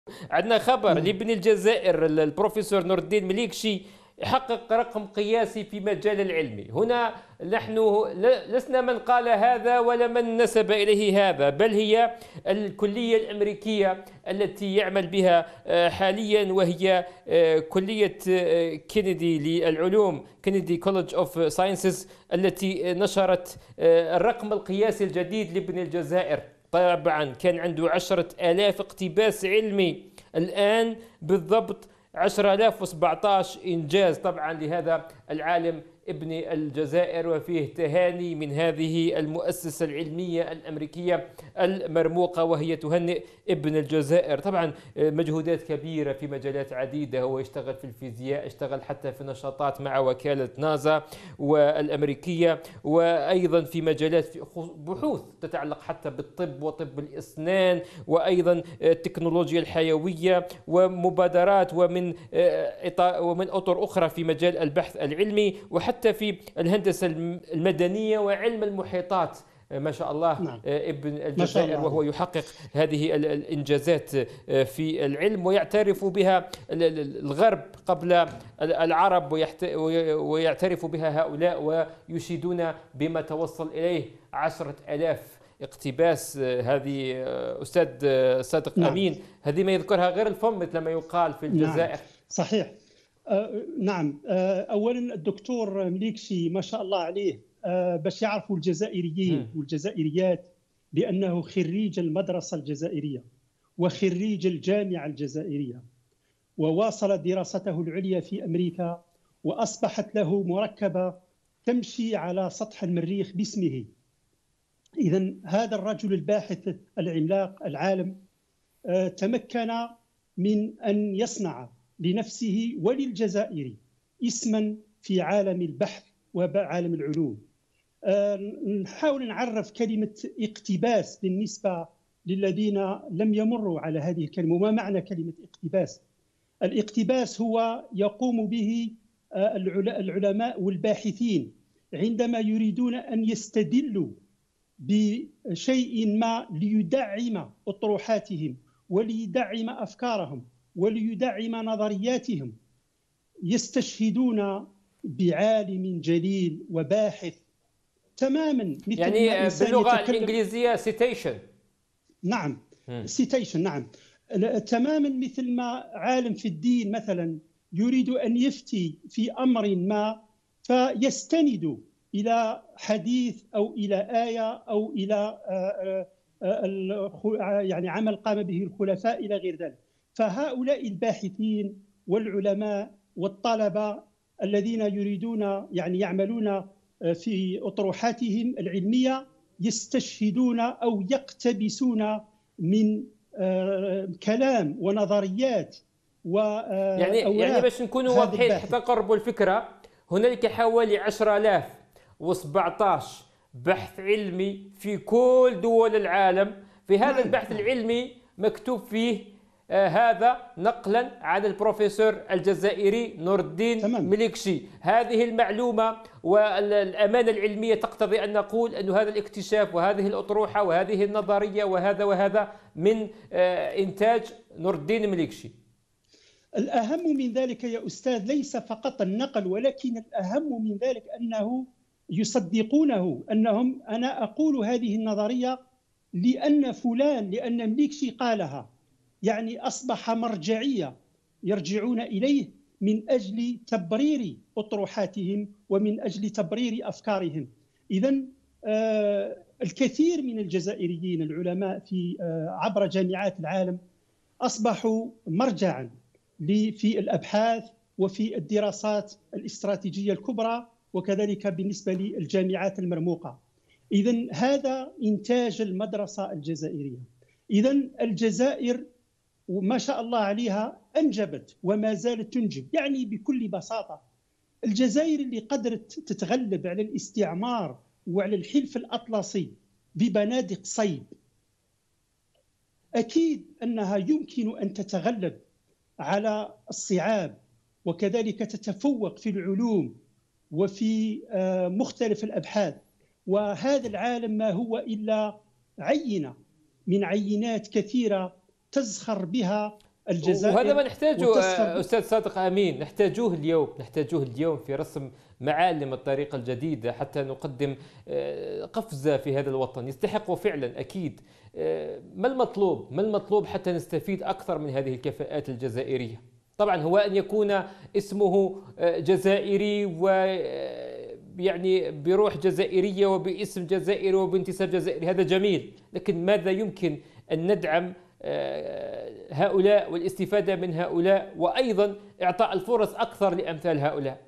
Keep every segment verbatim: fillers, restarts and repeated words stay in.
عندنا خبر نعم. لابن الجزائر البروفيسور نور الدين مليكشي يحقق رقم قياسي في مجال العلم. هنا نحن لسنا من قال هذا ولا من نسب إليه هذا، بل هي الكلية الأمريكية التي يعمل بها حاليا، وهي كلية كينيدي للعلوم، كينيدي كوليدج اوف ساينسز، التي نشرت الرقم القياسي الجديد لابن الجزائر. طبعا كان عنده عشرة آلاف اقتباس علمي، الآن بالضبط عشرة آلاف وسبعة عشر إنجاز طبعا لهذا العالم ابن الجزائر، وفيه تهاني من هذه المؤسسة العلمية الأمريكية المرموقة، وهي تهنئ ابن الجزائر. طبعا مجهودات كبيرة في مجالات عديدة، هو يشتغل في الفيزياء، اشتغل حتى في نشاطات مع وكالة ناسا والأمريكية، وأيضا في مجالات في بحوث تتعلق حتى بالطب وطب الأسنان، وأيضا التكنولوجيا الحيوية، ومبادرات ومن ومن أطر أخرى في مجال البحث العلمي، وحتى في الهندسة المدنية وعلم المحيطات. ما شاء الله نعم. ابن ما شاء الجزائر الله وهو عليه. يحقق هذه الإنجازات في العلم، ويعترف بها الغرب قبل العرب، ويعترف بها هؤلاء ويشيدون بما توصل إليه عشرة آلاف اقتباس. هذه أستاذ صادق نعم. أمين، هذه ما يذكرها غير الفم مثل ما يقال في نعم الجزائر. صحيح. آه نعم. آه أولا الدكتور مليكشي ما شاء الله عليه، آه باش يعرفوا الجزائريين والجزائريات بأنه خريج المدرسة الجزائرية وخريج الجامعة الجزائرية، وواصل دراسته العليا في أمريكا، وأصبحت له مركبة تمشي على سطح المريخ باسمه. إذن هذا الرجل الباحث العملاق العالم آه تمكن من أن يصنع لنفسه وللجزائر اسما في عالم البحث وعالم العلوم. نحاول نعرف كلمة اقتباس بالنسبة للذين لم يمروا على هذه الكلمة. وما معنى كلمة اقتباس؟ الاقتباس هو يقوم به العلماء والباحثين عندما يريدون أن يستدلوا بشيء ما ليدعم أطروحاتهم وليدعم أفكارهم وليدعم نظرياتهم، يستشهدون بعالم جليل وباحث تماما مثل يعني ما إنسان باللغة يتكلم. الإنجليزية citation. نعم سيتيشن. نعم تماما مثل ما عالم في الدين مثلا يريد أن يفتي في أمر ما، فيستند إلى حديث أو إلى آية أو إلى يعني عمل قام به الخلفاء إلى غير ذلك. فهؤلاء الباحثين والعلماء والطلبة الذين يريدون يعني يعملون في أطروحاتهم العلمية يستشهدون أو يقتبسون من كلام ونظريات يعني يعني باش نكونوا واضحين حتى نقربوا الفكرة، هنالك حوالي عشرة آلاف وسبعة عشر بحث علمي في كل دول العالم. في هذا نعم. البحث العلمي مكتوب فيه آه هذا نقلا عن البروفيسور الجزائري نور الدين مليكشي. هذه المعلومة والأمانة العلمية تقتضي أن نقول أن هذا الاكتشاف وهذه الأطروحة وهذه النظرية وهذا وهذا من آه إنتاج نور الدين مليكشي. الأهم من ذلك يا أستاذ ليس فقط النقل، ولكن الأهم من ذلك أنه يصدقونه، أنهم أنا أقول هذه النظرية لأن فلان لأن مليكشي قالها، يعني أصبح مرجعية يرجعون إليه من أجل تبرير أطروحاتهم ومن أجل تبرير أفكارهم. إذن آه الكثير من الجزائريين العلماء في آه عبر جامعات العالم أصبحوا مرجعا في الأبحاث وفي الدراسات الاستراتيجية الكبرى، وكذلك بالنسبة للجامعات المرموقة. إذن هذا إنتاج المدرسة الجزائرية. إذن الجزائر وما شاء الله عليها أنجبت وما زالت تنجب. يعني بكل بساطة الجزائر اللي قدرت تتغلب على الاستعمار وعلى الحلف الأطلسي ببنادق صيد، أكيد أنها يمكن أن تتغلب على الصعاب، وكذلك تتفوق في العلوم وفي مختلف الأبحاث. وهذا العالم ما هو إلا عينة من عينات كثيرة تزخر بها الجزائر وهذا ما نحتاجه وتصفر. أستاذ صادق أمين، نحتاجوه اليوم، نحتاجوه اليوم في رسم معالم الطريقة الجديدة حتى نقدم قفزة في هذا الوطن يستحقه فعلا أكيد. ما المطلوب؟ ما المطلوب حتى نستفيد أكثر من هذه الكفاءات الجزائرية؟ طبعا هو أن يكون اسمه جزائري و يعني بروح جزائرية وباسم جزائري وبانتساب جزائري، هذا جميل، لكن ماذا يمكن أن ندعم هؤلاء والاستفادة من هؤلاء وأيضا إعطاء الفرص أكثر لأمثال هؤلاء؟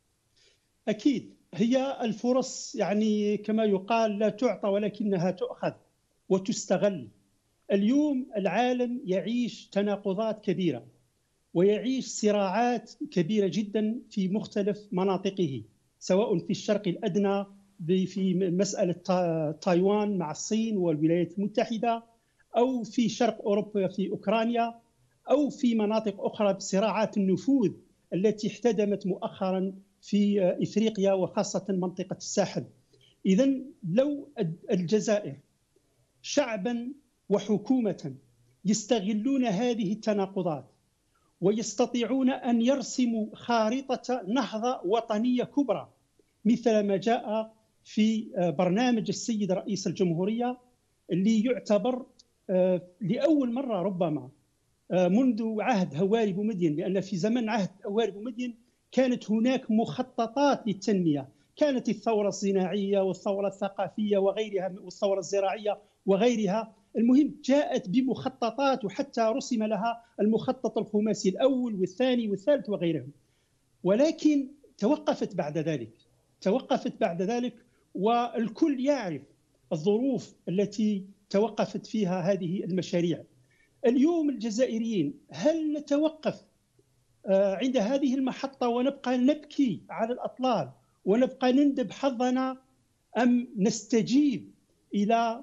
أكيد هي الفرص يعني كما يقال لا تعطى ولكنها تؤخذ وتستغل. اليوم العالم يعيش تناقضات كبيرة ويعيش صراعات كبيرة جدا في مختلف مناطقه، سواء في الشرق الأدنى في مسألة تايوان مع الصين والولايات المتحدة، أو في شرق أوروبا في أوكرانيا، أو في مناطق أخرى بصراعات النفوذ التي احتدمت مؤخرا في إفريقيا وخاصة منطقة الساحل. إذن لو الجزائر شعبا وحكومة يستغلون هذه التناقضات ويستطيعون أن يرسموا خارطة نهضة وطنية كبرى مثل ما جاء في برنامج السيد رئيس الجمهورية، اللي يعتبر لأول مرة ربما منذ عهد هواري بومدين، لأن في زمن عهد هواري بومدين كانت هناك مخططات للتنمية، كانت الثورة الصناعية والثورة الثقافية وغيرها والثورة الزراعية وغيرها. المهم جاءت بمخططات وحتى رسم لها المخطط الخماسي الأول والثاني والثالث وغيرهم، ولكن توقفت بعد ذلك توقفت بعد ذلك والكل يعرف الظروف التي توقفت فيها هذه المشاريع. اليوم الجزائريين هل نتوقف عند هذه المحطة ونبقى نبكي على الأطلال ونبقى نندب حظنا، أم نستجيب إلى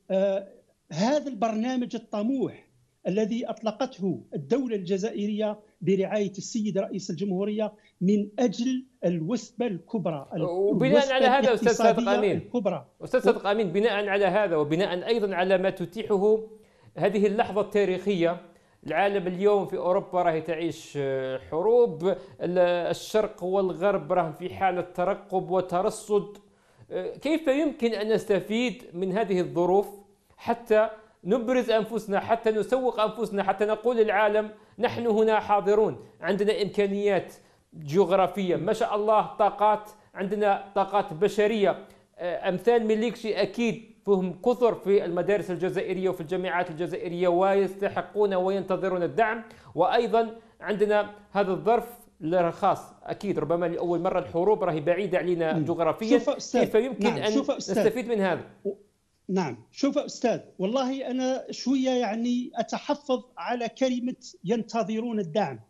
هذا البرنامج الطموح الذي أطلقته الدولة الجزائرية برعاية السيد رئيس الجمهورية من أجل الوثبة الكبرى؟ وبناء على هذا أستاذ صادق أمين الكبرى. أستاذ صادق أمين بناء على هذا وبناء أيضا على ما تتيحه هذه اللحظة التاريخية، العالم اليوم في أوروبا راهي تعيش حروب، الشرق والغرب راهم في حالة ترقب وترصد، كيف يمكن أن نستفيد من هذه الظروف حتى نبرز أنفسنا، حتى نسوق أنفسنا، حتى نقول للعالم نحن هنا حاضرون، عندنا إمكانيات جغرافية ما شاء الله، طاقات، عندنا طاقات بشرية، أمثال مليكشي أكيد فهم كثر في المدارس الجزائرية وفي الجامعات الجزائرية ويستحقون وينتظرون الدعم. وأيضا عندنا هذا الظرف الخاص أكيد ربما لأول مرة الحروب راهي بعيدة علينا جغرافيا، كيف يمكن نعم. أن نستفيد من هذا؟ نعم شوف أستاذ، والله أنا شوية يعني أتحفظ على كلمة ينتظرون الدعم.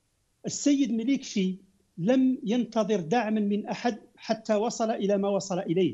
السيد مليكشي لم ينتظر دعما من أحد حتى وصل إلى ما وصل إليه.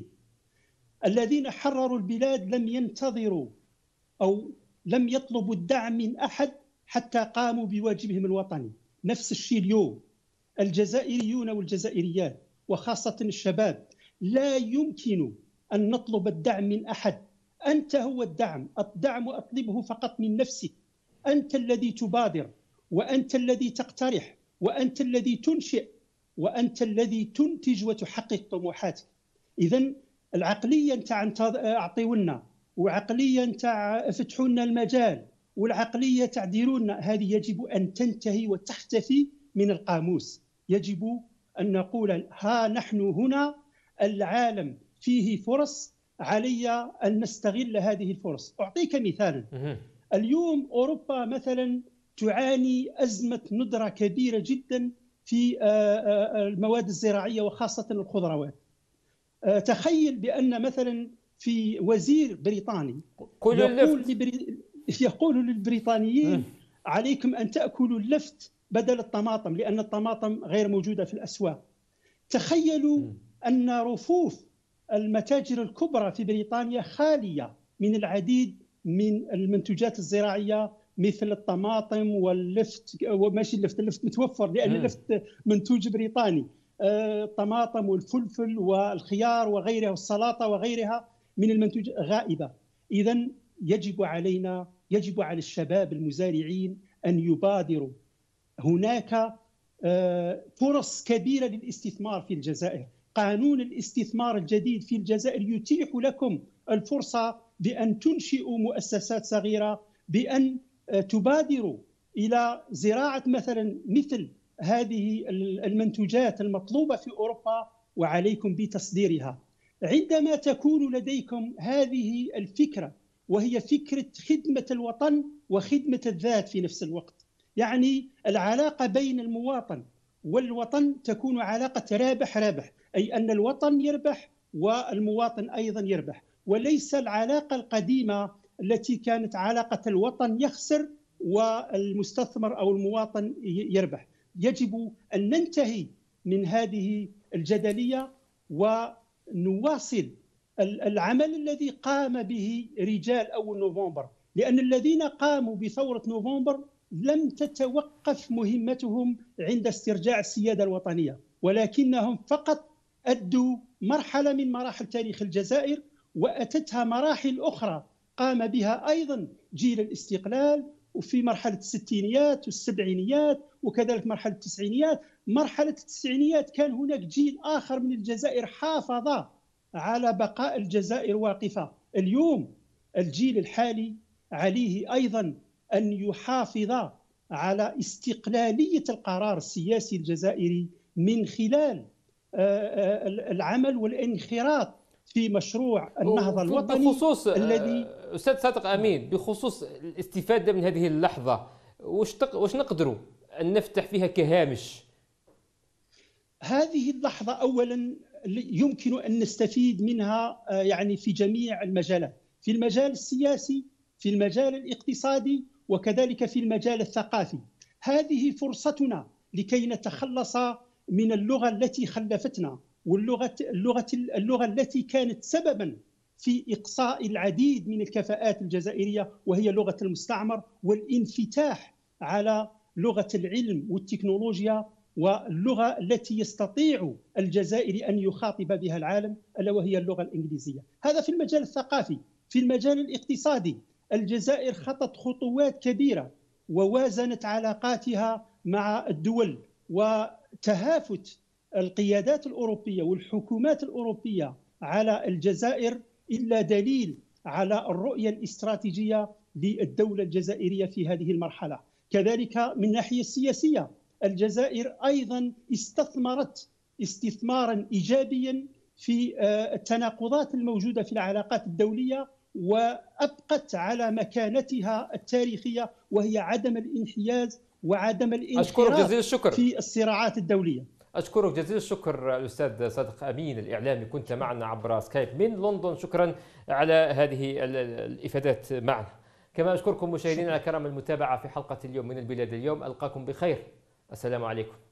الذين حرروا البلاد لم ينتظروا أو لم يطلبوا الدعم من أحد حتى قاموا بواجبهم الوطني. نفس الشيء اليوم الجزائريون والجزائريات وخاصة الشباب لا يمكن أن نطلب الدعم من أحد. أنت هو الدعم، الدعم أطلبه فقط من نفسك، أنت الذي تبادر وأنت الذي تقترح وأنت الذي تنشئ وأنت الذي تنتج وتحقق طموحاتك. إذن العقلية نتاع أعطيونا وعقلية نتاع فتحوا لنا المجال والعقلية تاع ديرونا، هذه يجب أن تنتهي وتختفي من القاموس. يجب أن نقول ها نحن هنا، العالم فيه فرص، علي أن نستغل هذه الفرص. أعطيك مثالا، اليوم أوروبا مثلا تعاني أزمة ندرة كبيرة جدا في المواد الزراعية وخاصة الخضروات. تخيل بأن مثلا في وزير بريطاني يقول, لبري... يقول للبريطانيين عليكم أن تأكلوا اللفت بدل الطماطم لأن الطماطم غير موجودة في الأسواق. تخيلوا أن رفوف المتاجر الكبرى في بريطانيا خالية من العديد من المنتوجات الزراعية مثل الطماطم واللفت، وماشي اللفت، اللفت متوفر لأن اللفت منتوج بريطاني، الطماطم والفلفل والخيار وغيرها والسلطة وغيرها من المنتوجات غائبة. إذن يجب علينا، يجب على الشباب المزارعين أن يبادروا. هناك فرص كبيرة للاستثمار في الجزائر. قانون الاستثمار الجديد في الجزائر يتيح لكم الفرصة بأن تنشئوا مؤسسات صغيرة، بأن تبادروا إلى زراعة مثلا مثل هذه المنتوجات المطلوبة في أوروبا، وعليكم بتصديرها. عندما تكون لديكم هذه الفكرة، وهي فكرة خدمة الوطن وخدمة الذات في نفس الوقت، يعني العلاقة بين المواطن والوطن تكون علاقة رابح رابح، أي أن الوطن يربح والمواطن أيضا يربح، وليس العلاقة القديمة التي كانت علاقة الوطن يخسر والمستثمر أو المواطن يربح. يجب أن ننتهي من هذه الجدلية ونواصل العمل الذي قام به رجال أول نوفمبر، لأن الذين قاموا بثورة نوفمبر لم تتوقف مهمتهم عند استرجاع السيادة الوطنية، ولكنهم فقط أدوا مرحلة من مراحل تاريخ الجزائر، وأتتها مراحل أخرى قام بها أيضا جيل الاستقلال، وفي مرحلة الستينيات والسبعينيات وكذلك مرحلة التسعينيات. مرحلة التسعينيات كان هناك جيل آخر من الجزائر حافظ على بقاء الجزائر واقفة. اليوم الجيل الحالي عليه أيضا أن يحافظ على استقلالية القرار السياسي الجزائري من خلال العمل والانخراط في مشروع النهضة الوطني. بخصوص الذي أستاذ صادق أمين، بخصوص الاستفادة من هذه اللحظة، وش تق... وش نقدروا أن نفتح فيها كهامش؟ هذه اللحظة أولا يمكن أن نستفيد منها يعني في جميع المجالات، في المجال السياسي، في المجال الاقتصادي، وكذلك في المجال الثقافي. هذه فرصتنا لكي نتخلص من اللغة التي خلفتنا، واللغة اللغة اللغة التي كانت سببا في إقصاء العديد من الكفاءات الجزائرية، وهي لغة المستعمر، والانفتاح على لغة العلم والتكنولوجيا واللغة التي يستطيع الجزائري أن يخاطب بها العالم، ألا وهي اللغة الإنجليزية. هذا في المجال الثقافي. في المجال الاقتصادي الجزائر خطت خطوات كبيرة ووازنت علاقاتها مع الدول، وتهافت القيادات الأوروبية والحكومات الأوروبية على الجزائر إلا دليل على الرؤية الاستراتيجية للدولة الجزائرية في هذه المرحلة. كذلك من الناحية السياسية الجزائر أيضا استثمرت استثمارا إيجابيا في التناقضات الموجودة في العلاقات الدولية، وأبقت على مكانتها التاريخية، وهي عدم الانحياز وعدم الانخراط في الصراعات الدولية. أشكرك جزيل الشكر الأستاذ صادق أمين الإعلامي، كنت معنا عبر سكايب من لندن. شكرا على هذه الإفادات معنا. كما أشكركم مشاهدينا الكرام المتابعة في حلقة اليوم من البلاد اليوم. ألقاكم بخير. السلام عليكم.